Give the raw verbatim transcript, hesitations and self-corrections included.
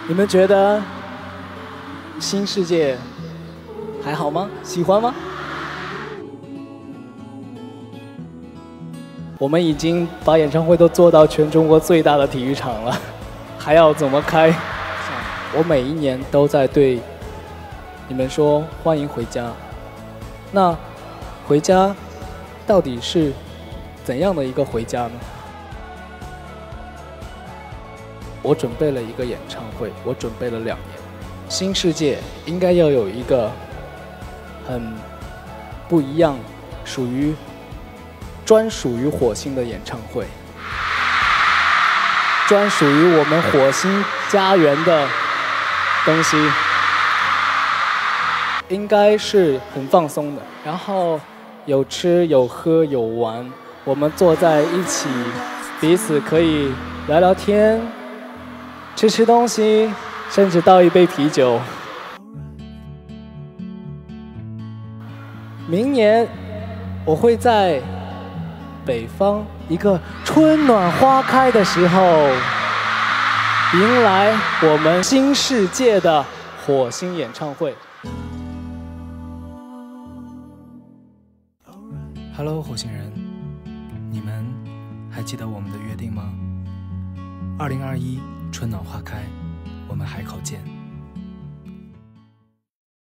你们觉得新世界还好吗？喜欢吗？我们已经把演唱会都做到全中国最大的体育场了，还要怎么开？我每一年都在对你们说欢迎回家。那回家到底是怎样的一个回家呢？我准备了一个演唱会，我准备了两年。新世界应该要有一个很不一样，属于专属于火星的演唱会，专属于我们火星家园的东西，应该是很放松的，然后有吃有喝有玩，我们坐在一起，彼此可以聊聊天，吃吃东西，甚至倒一杯啤酒。明年我会在北方一个春暖花开的时候，迎来我们新世界的火星演唱会。 Hello， 火星人，你们还记得我们的约定吗？二零二一春暖花开，我们海口见。